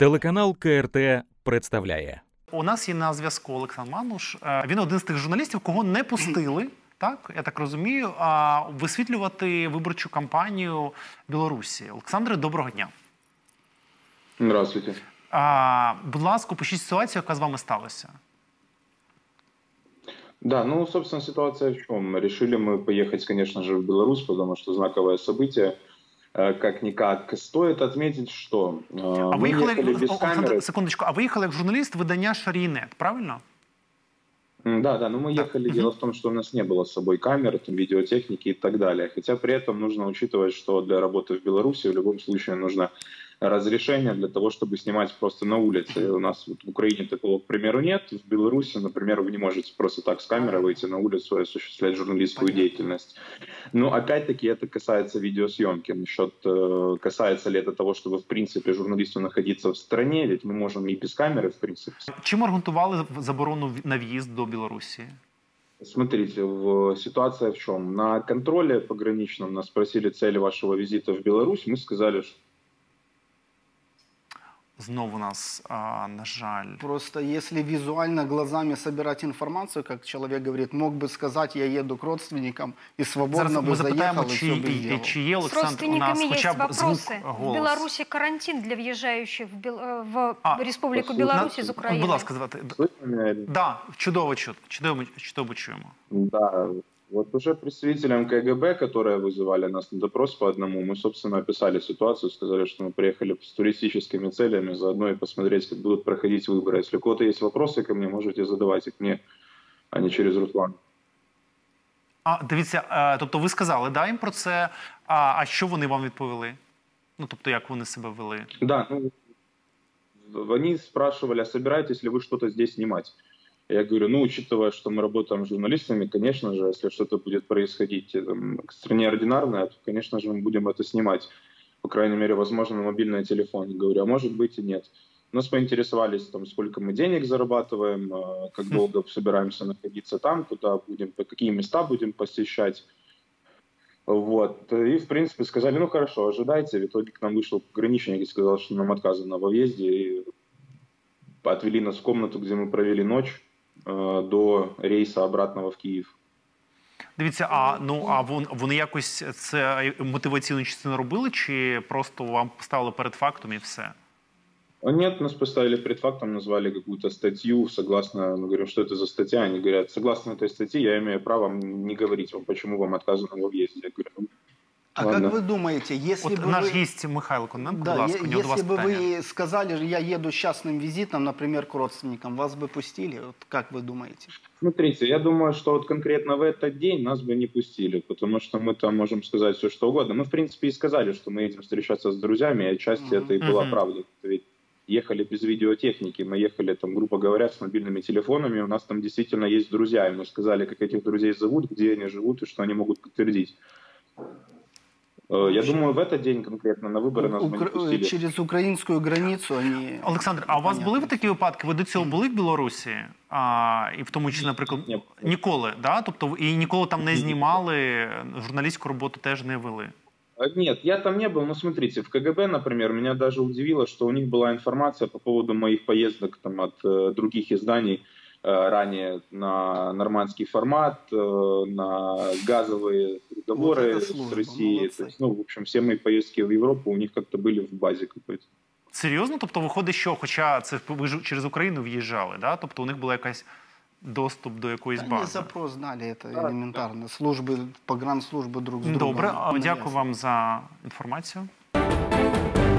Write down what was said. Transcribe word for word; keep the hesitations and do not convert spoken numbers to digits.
Телеканал КРТ представляє. У нас є на зв'язку Олександр Мануш. Він один з тих журналістів, кого не пустили, так, я так розумію, висвітлювати виборчу кампанію в Білорусі. Олександре, доброго дня. Здравствуйте. А, будь ласка, опишіть ситуацію, яка з вами сталася. Да, ну, собственно, ситуация в чем? Решили мы поехать, конечно же, в Беларусь, потому что знаковое событие. Как-никак. Стоит отметить, что а мы виїхали, ехали без камеры. Секундочку, а виїхали як журналіст видання Шарій.нет, правильно? Да, да, но мы ехали. Дело в том, что у нас не было с собой камер, там, видеотехники и так далее. Хотя при этом нужно учитывать, что для работы в Беларуси в любом случае нужно разрешение для того, чтобы снимать просто на улице. У нас вот в Украине такого, к примеру, нет. В Беларуси, например, вы не можете просто так с камерой выйти на улицу и осуществлять журналистскую деятельность. Но опять-таки это касается видеосъемки. Насчет, касается ли это того, чтобы в принципе журналисту находиться в стране, ведь мы можем и без камеры, в принципе. Чим аргументували заборону на в'їзд до Беларуси? Смотрите, в, ситуация в чем? На контроле пограничном нас спросили цели вашего визита в Беларусь, мы сказали, что Знову у нас, а, на жаль. Просто если визуально глазами собирать информацию, как человек говорит, мог бы сказать, я еду к родственникам и свободно бы заехал, и все бы сделал. Чи є, С Олександр, у нас родственниками хоча есть б звук, вопросы. В голос? Беларуси карантин для въезжающих в, Бел... в А, Республику на- Беларусь из Украины. Будь ласка, звати. Слышно меня? Да, чудово, чудово, чудово, чудово чуємо. Да, вот уже представителям КГБ, которые вызывали нас на допрос по одному, мы, собственно, описали ситуацию, сказали, что мы приехали с туристическими целями, заодно и посмотреть, как будут проходить выборы. Если у кого-то есть вопросы ко мне, можете задавать их мне, а не через Руслана. А, дивіться, е, тобто ви сказали, да, їм про це, а, а що вони вам відповіли? Ну, тобто, як вони себе вели? Да, ну, они спрашивали, а собираетесь ли вы что-то здесь снимать? Я говорю, ну, учитывая, что мы работаем с журналистами, конечно же, если что-то будет происходить там, экстраординарное, то, конечно же, мы будем это снимать. По крайней мере, возможно, на мобильный телефон. Говорю, а может быть и нет. Нас поинтересовались, там, сколько мы денег зарабатываем, как долго собираемся находиться там, куда будем, какие места будем посещать. Вот. И, в принципе, сказали, ну, хорошо, ожидайте. В итоге к нам вышел пограничник и сказал, что нам отказано во въезде. И отвели нас в комнату, где мы провели ночь до рейса обратного в Київ. Дивіться, а, ну, а вон, вони якось це мотиваційну частину робили, чи просто вам поставили перед фактом і все? Нет, нас поставили перед фактом, назвали какую-то статью, согласно, мы говорим, что это за статья, они говорят, согласно этой статье, я имею право не говорить вам, почему вам отказано во въезде. Я говорю, ну, А ладно. как вы думаете, если От бы наш вы... гість Михайло Кононенко, Да, будь ласка, у нього до вас если бы питання. вы сказали, я еду с частным визитом, например, к родственникам, вас бы пустили? Вот как вы думаете? Смотрите, я думаю, что вот конкретно в этот день нас бы не пустили, потому что мы там можем сказать все, что угодно. Мы, в принципе, и сказали, что мы едем встречаться с друзьями, и отчасти Мгм. это и была Мгм. правда. Ведь ехали без видеотехники, мы ехали, там, грубо говоря, с мобильными телефонами, у нас там действительно есть друзья, и мы сказали, как этих друзей зовут, где они живут и что они могут подтвердить. Я думаю, в этот день конкретно на выборы нас бы не Укра... пустили. Через украинскую границу они... Олександр, а у вас були такі випадки? Ви до цього були в Білорусі? А, і в тому числі, наприклад, Ні. ніколи, да? Тобто, і ніколи там не знімали, журналістську роботу теж не вели? Нет, я там не был, но смотрите, в КГБ, например, меня даже удивило, что у них была информация по поводу моих поездок там, от э, других изданий э, ранее на нормандский формат, э, на газовые переговоры Вот это с служба, Россией. молодцы. То есть, ну, в общем, все мои поездки в Европу у них как-то были в базе какой-то. Серйозно? Тобто виходить, що, хоча це ви ж через Україну в'їжджали, да? Тобто у них була якась доступ до якоїсь Они бази? запрос знали, это элементарно. Службы, погранслужбы друг с другом. Добре, а Ну, дякую ясно. вам за інформацію.